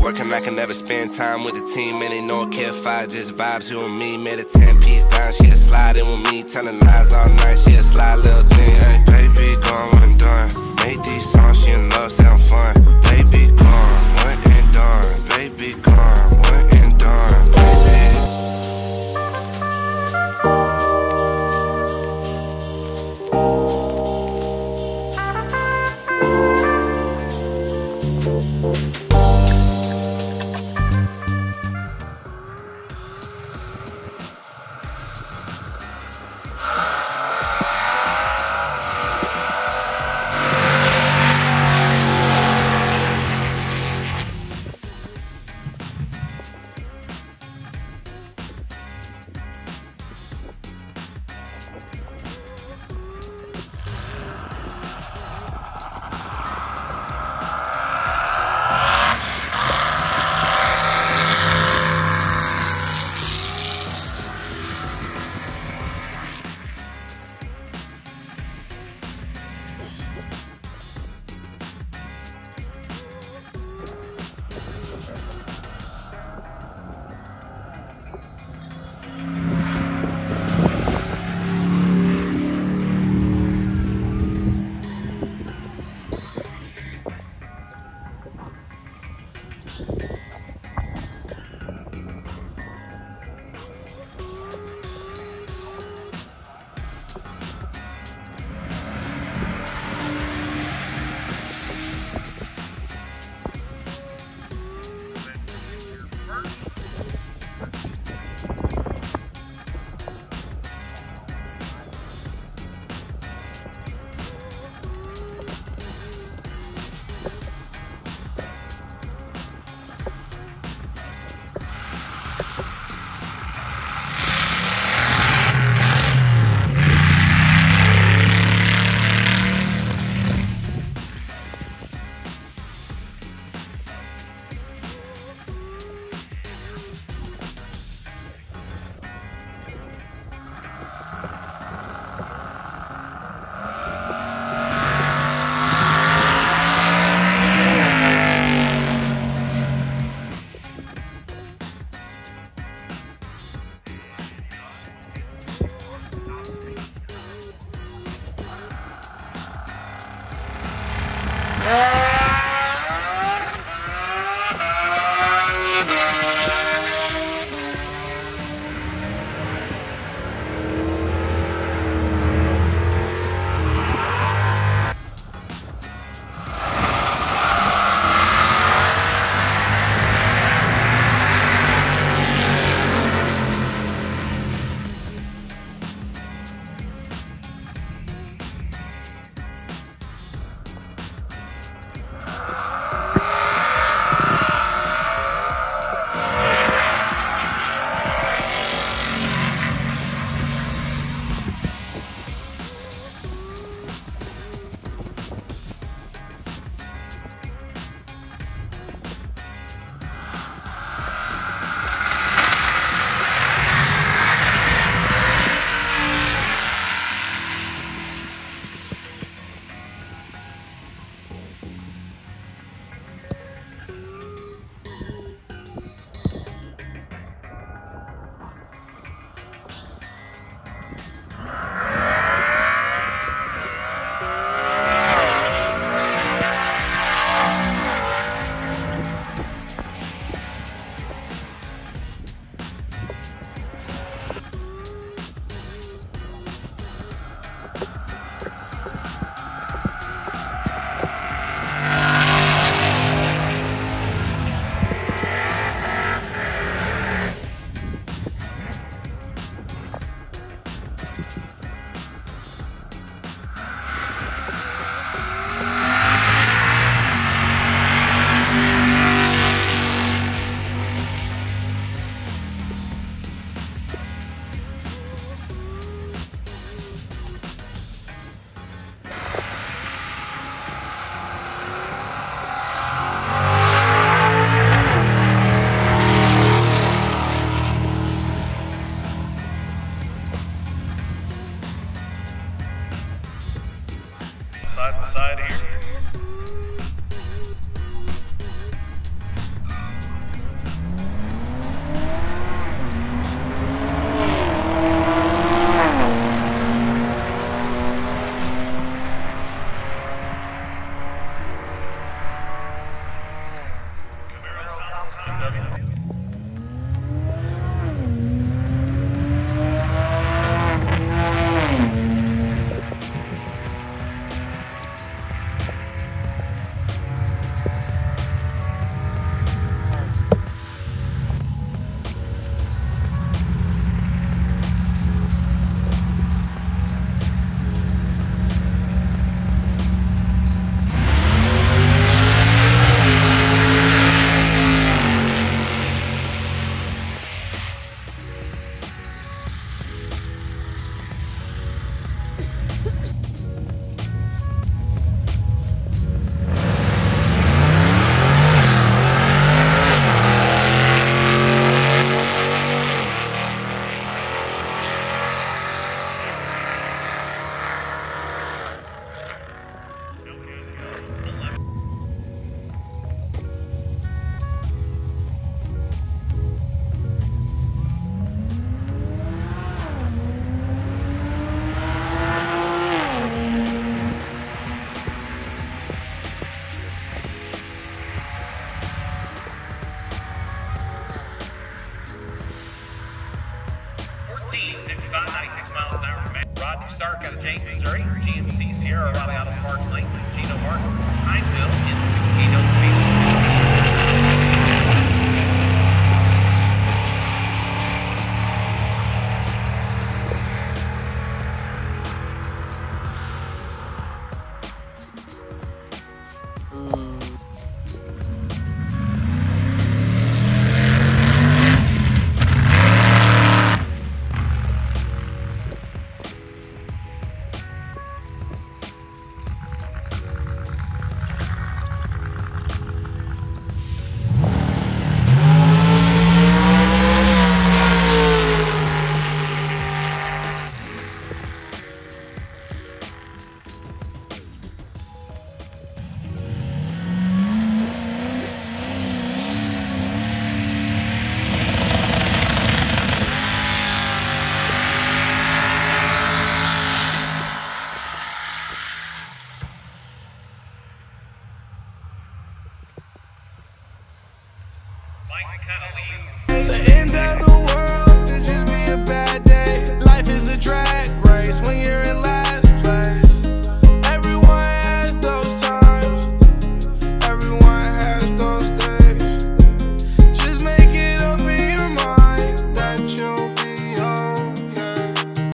working, I can never spend time with the team. Man, they know I care if I just vibes, you and me. Made a 10-piece down, she'll slide in with me. Telling lies all night, she'll slide, little thing. Ay, baby, gone, one done. Made these songs, she in love, sound fun. Baby, gone, one and done. Baby, gone, one and done. Baby. Rodney Stark out of James, Missouri. GMC Sierra Rally out of Park Lane. Gino Martin, Pineville in Gino The end of the world.